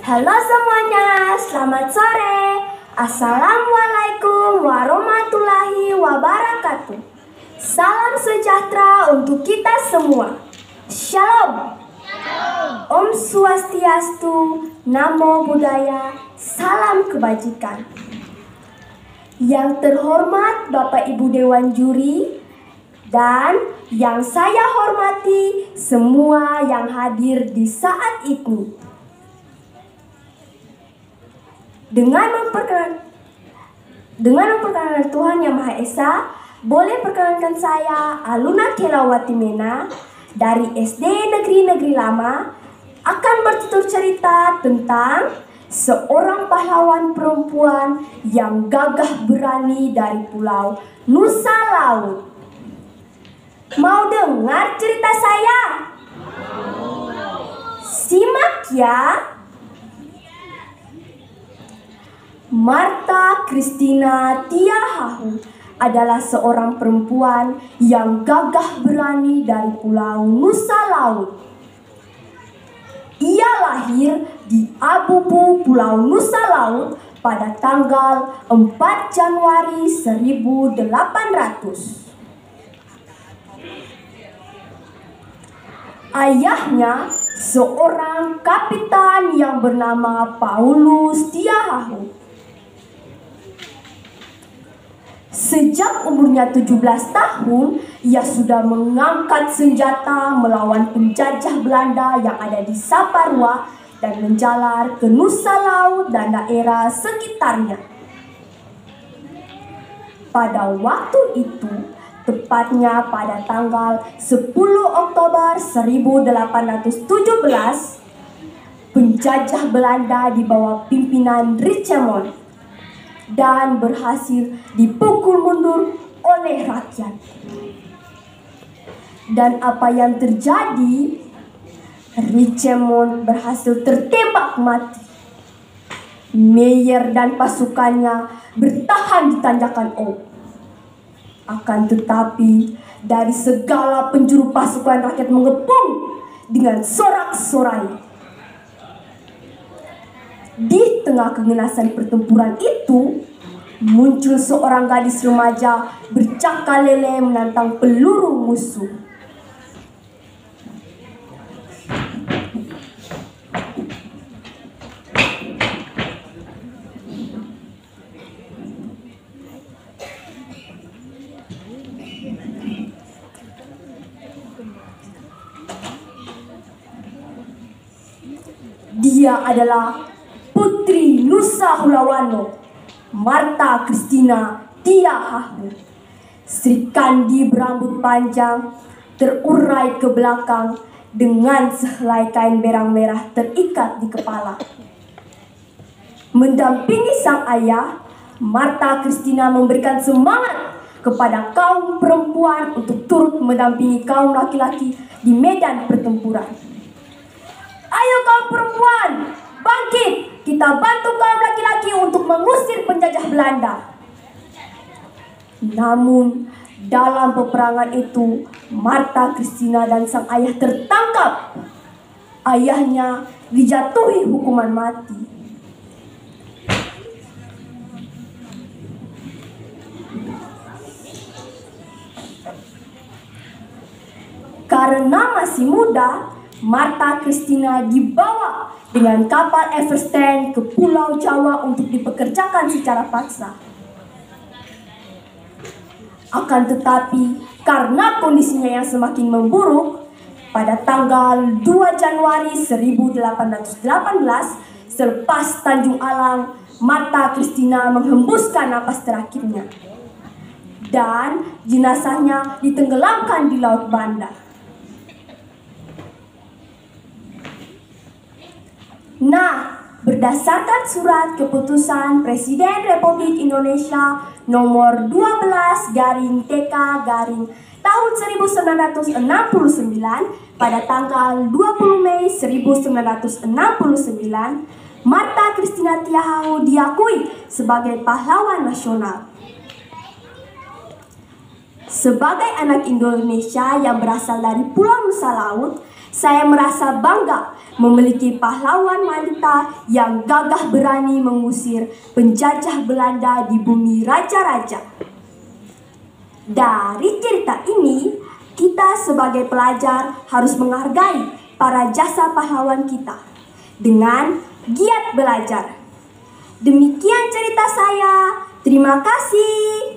Halo semuanya, selamat sore. Assalamualaikum warahmatullahi wabarakatuh. Salam sejahtera untuk kita semua. Shalom. Om Swastiastu, Namo Buddhaya, salam kebajikan. Yang terhormat Bapak Ibu Dewan Juri dan yang saya hormati semua yang hadir di saat ini. Dengan memperkenalkan Tuhan Yang Maha Esa, boleh perkenalkan saya Aluna Kelawati Mena dari SD Negeri Lama akan bertutur cerita tentang seorang pahlawan perempuan yang gagah berani dari Pulau Nusa Laut. Mau dengar cerita saya? Simak ya. Martha Christina Tiahahu adalah seorang perempuan yang gagah berani dari Pulau Nusa Laut. Ia lahir di Abubu, Pulau Nusa Laut pada tanggal 4 Januari 1800. Ayahnya seorang kapitan yang bernama Paulus Tiahahu. Sejak umurnya 17 tahun, ia sudah mengangkat senjata melawan penjajah Belanda yang ada di Saparua dan menjalar ke Nusa Laut dan daerah sekitarnya. Pada waktu itu, tepatnya pada tanggal 10 Oktober 1817, penjajah Belanda di bawah pimpinan Richemont dan berhasil dipukul mundur oleh rakyat. Dan apa yang terjadi? Richemont berhasil tertembak mati. Meyer dan pasukannya bertahan di tanjakan Oak. Akan tetapi, dari segala penjuru pasukan rakyat mengepung dengan sorak-sorai. Di tengah keganasan pertempuran itu, muncul seorang gadis remaja bercakalele menantang peluru musuh. Dia adalah Putri Nusa Hulawano, Martha Christina Tiahahu. Sri Kandi berambut panjang, terurai ke belakang dengan sehelai kain berang merah terikat di kepala. Mendampingi sang ayah, Martha Christina memberikan semangat kepada kaum perempuan untuk turut mendampingi kaum laki-laki di medan pertempuran. Ayo kaum perempuan, bangkit! Kita bantu kaum laki-laki untuk mengusir penjajah Belanda. Namun, dalam peperangan itu, Martha Christina dan sang ayah tertangkap. Ayahnya dijatuhi hukuman mati. Karena masih muda, Martha Christina dibawa dengan kapal Everstein ke Pulau Jawa untuk dipekerjakan secara paksa. Akan tetapi, karena kondisinya yang semakin memburuk, pada tanggal 2 Januari 1818, selepas Tanjung Alang, Martha Christina menghembuskan napas terakhirnya. Dan jenazahnya ditenggelamkan di Laut Banda. Nah, berdasarkan surat keputusan Presiden Republik Indonesia nomor 12/TK/ tahun 1969 pada tanggal 20 Mei 1969, Martha Christina Tiahahu diakui sebagai pahlawan nasional. Sebagai anak Indonesia yang berasal dari Pulau Nusa Laut, saya merasa bangga memiliki pahlawan wanita yang gagah berani mengusir penjajah Belanda di bumi raja-raja. Dari cerita ini, kita sebagai pelajar harus menghargai para jasa pahlawan kita dengan giat belajar. Demikian cerita saya. Terima kasih.